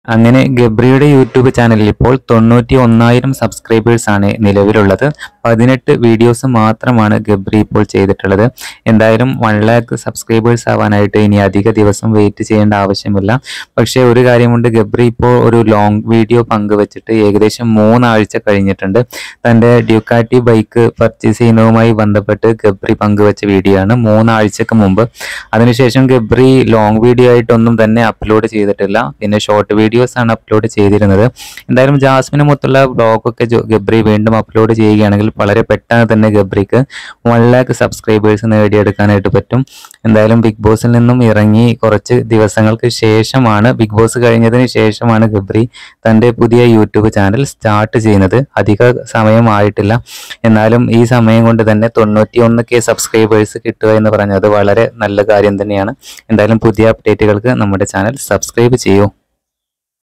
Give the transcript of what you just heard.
അങ്ങനെ ഗബ്രിയുടെ യൂട്യൂബ് ചാനലിൽ ഇപ്പോൾ 91,000 സബ്സ്ക്രൈബേഴ്സ് ആണ് നിലവിലുള്ളത്. 18 വീഡിയോസ് മാത്രമാണ് ഗബ്രി ഇപ്പോൾ ചെയ്തിട്ടുള്ളത്. എന്തായാലും 1 lakh സബ്സ്ക്രൈബേഴ്സ് ആവാനായിട്ട് ഇനി അധിക ദിവസം വെയിറ്റ് ചെയ്യേണ്ട ആവശ്യമില്ല. പക്ഷേ ഒരു കാര്യമുണ്ട്, ഗബ്രി ഇപ്പോൾ ഒരു ലോങ് വീഡിയോ പങ്കുവച്ചിട്ട് ഏകദേശം 3 ആഴ്ച കഴിഞ്ഞിട്ടുണ്ട്. തൻ്റെ ഡ്യൂക്കാറ്റി ബൈക്ക് പർച്ചേസ് ചെയ്യുന്നതുമായി ബന്ധപ്പെട്ട് ഗബ്രി പങ്കുവച്ച വീഡിയോ ആണ് 3 ആഴ്ചക്ക് മുമ്പ്. അതിനുശേഷം ഗബ്രി ലോങ് വീഡിയോ ആയിട്ടൊന്നും തന്നെ അപ്ലോഡ് ചെയ്തിട്ടില്ല. പിന്നെ ഷോർട്ട് വീഡിയോസ് ആണ് അപ്ലോഡ് ചെയ്തിരുന്നത്. എന്തായാലും ജാസ്മിനുമൊത്തുള്ള വ്ളോഗൊക്കെ ഗബ്രി വീണ്ടും അപ്ലോഡ് ചെയ്യുകയാണെങ്കിൽ വളരെ പെട്ടെന്ന് തന്നെ ഗബ്രിക്ക് 1 lakh സബ്സ്ക്രൈബേഴ്സ് നേടിയെടുക്കാനായിട്ട് പറ്റും. എന്തായാലും ബിഗ് ബോസിൽ നിന്നും ഇറങ്ങി കുറച്ച് ദിവസങ്ങൾക്ക് ശേഷമാണ്, ബിഗ് ബോസ് കഴിഞ്ഞതിന് ശേഷമാണ് ഗബ്രി തൻ്റെ പുതിയ യൂട്യൂബ് ചാനൽ സ്റ്റാർട്ട് ചെയ്യുന്നത്. അധിക സമയമായിട്ടില്ല. എന്നാലും ഈ സമയം കൊണ്ട് തന്നെ 91K സബ്സ്ക്രൈബേഴ്സ് കിട്ടുക എന്ന് പറഞ്ഞത് വളരെ നല്ല കാര്യം തന്നെയാണ്. എന്തായാലും പുതിയ അപ്ഡേറ്റുകൾക്ക് നമ്മുടെ ചാനൽ സബ്സ്ക്രൈബ് ചെയ്യൂ.